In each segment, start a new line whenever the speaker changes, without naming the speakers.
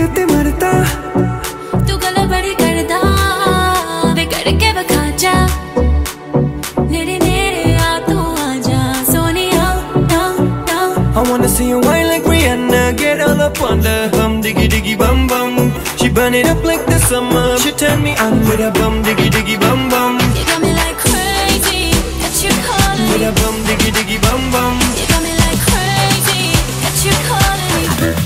उत्ते मरदा
तू गल बड़ी करदा वे करके विखा जा नेड़े नेड़े आ तू आजा Sonia
I wanna see you whine like Rihanna, get all up on the diggy diggy bum bum. She burn it up like the summer. She turn me on with a bum diggy diggy bum bum.
You got me like crazy, got you calling
with a bum diggy diggy bum bum.
You got me like crazy, got you calling me.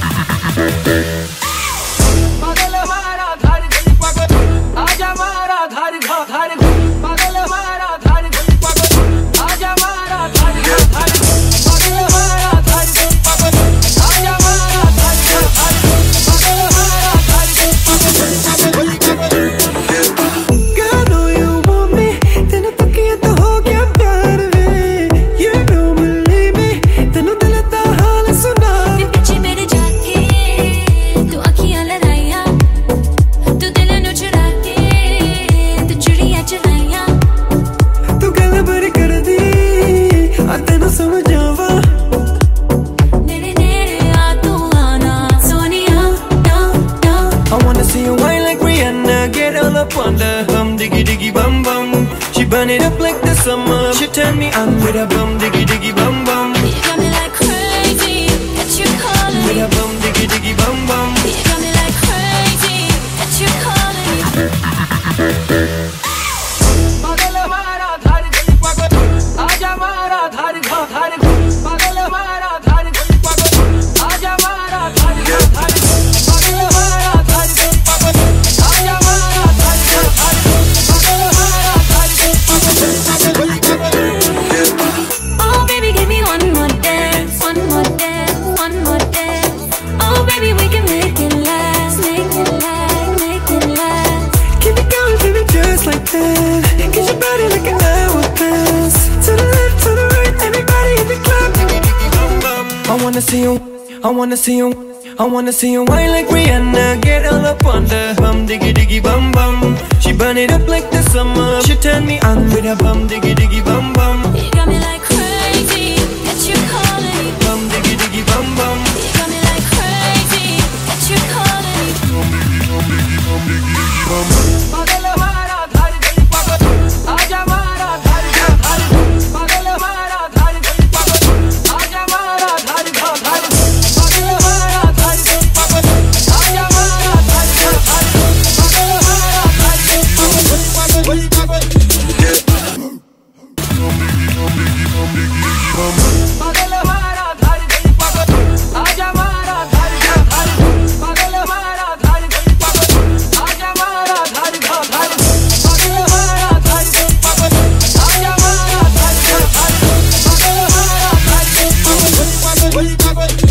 पागल हमारा धार गली पागल, आजा हमारा धार धार पागल हमारा धार गली पागल, आजा हमारा धार धार पागल हमारा धार गली पागल, आजा हमारा धार धार पागल हमारा धार गली पागल. Girl, I know you want me, तेनू तकिया तो हो गया प्यार वे. You don't believe me, तेनू दिल दा हाल सुना.
पीछे मेरे जाके तू अखियां लड़ाइया तू दिल नू चुरा के तू चुड़ियां चलाइया
तू गल बड़ी कर दी आ तेनू समझावा
नेड़े नेड़े आ तू आना Sonia
I wanna see you whine like Rihanna, get all up on the diggy diggy bum bum. She burn it up like the summer. She turn me on with a bum diggy diggy bum bum.
You got me like crazy, got you calling
With
me.
a bum diggy diggy bum bum.
You got me like crazy, got you calling me.
पागल हमारा धार गली पागल, आजा हमारा धार धार पागल हमारा धार गली पागल, आजा हमारा धार धार पागल हमारा धार गली पागल, आजा हमारा धार धार पागल हमारा धार गली पागल.
Oh baby, give me one more dance, one more dance, one more dance. Oh baby, we can make it last, make it last, make it last.
Keep it going, keep it just like that. Get your body like an hourglass. To the left, to the right, everybody in the club. I wanna see you, I wanna see you, I wanna see you whine like Rihanna, get all up on the diggy diggy bum bum. She burn it up like the summer. She turn me on with a bum diggy diggy bum bum.
You got me like crazy, got you calling me.
Bum diggy diggy bum bum.
You got me like crazy, got you calling me.
पागल हमारा धार गली पागल, आजा हमारा धार धार पागल हमारा धार गली पागल, आजा हमारा धार धार पागल हमारा धार गली पागल, आजा हमारा धार धार पागल हमारा धार गली पागल. पागल हमारा धार गली पागल, आजा हमारा धार धार पागल हमारा धार गली पागल, आजा हमारा धार धार पागल हमारा धार गली पागल, आजा हमारा धार धार पागल हमारा धार गली पागल.